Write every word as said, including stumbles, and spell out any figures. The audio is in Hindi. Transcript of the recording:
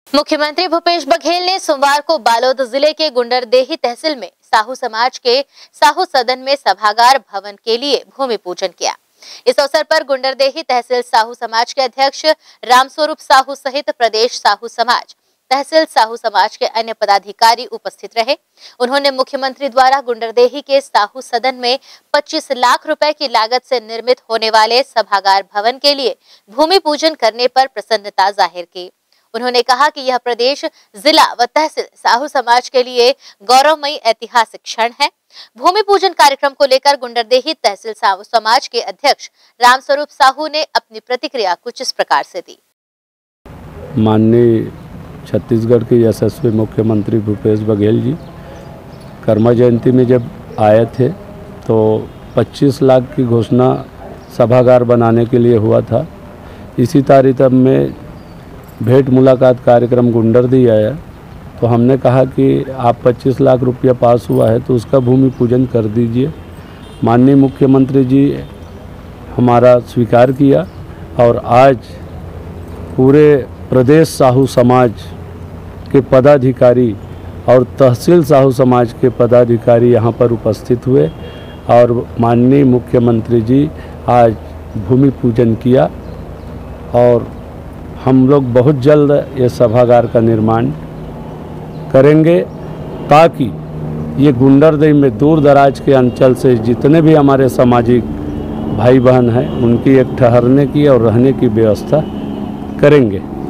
मुख्यमंत्री भूपेश बघेल ने सोमवार को बालोद जिले के गुंडरदेही तहसील में साहू समाज के साहू सदन में सभागार भवन के लिए भूमि पूजन किया। इस अवसर पर गुंडरदेही तहसील साहू समाज के अध्यक्ष रामस्वरूप साहू सहित प्रदेश साहू समाज, तहसील साहू समाज के अन्य पदाधिकारी उपस्थित रहे। उन्होंने मुख्यमंत्री द्वारा गुंडरदेही के साहू सदन में पच्चीस लाख रुपए की लागत से निर्मित होने वाले सभागार भवन के लिए भूमि पूजन करने पर प्रसन्नता जाहिर की। उन्होंने कहा कि यह प्रदेश, जिला व तहसील साहू समाज के लिए गौरवमयी ऐतिहासिक क्षण है। भूमि पूजन कार्यक्रम को लेकर गुंडरदेही तहसील साहू समाज के अध्यक्ष रामस्वरूप साहू ने अपनी प्रतिक्रिया कुछ इस प्रकार से दी। माननीय छत्तीसगढ़ के यशस्वी मुख्यमंत्री भूपेश बघेल जी कर्मा जयंती में जब आए थे तो पच्चीस लाख की घोषणा सभागार बनाने के लिए हुआ था। इसी तारीख में भेंट मुलाकात कार्यक्रम गुंडरदेही आया तो हमने कहा कि आप पच्चीस लाख रुपया पास हुआ है तो उसका भूमि पूजन कर दीजिए। माननीय मुख्यमंत्री जी हमारा स्वीकार किया और आज पूरे प्रदेश साहू समाज के पदाधिकारी और तहसील साहू समाज के पदाधिकारी यहाँ पर उपस्थित हुए और माननीय मुख्यमंत्री जी आज भूमि पूजन किया और हम लोग बहुत जल्द ये सभागार का निर्माण करेंगे ताकि ये गुंडरदेही में दूर दराज के अंचल से जितने भी हमारे सामाजिक भाई बहन हैं उनकी एक ठहरने की और रहने की व्यवस्था करेंगे।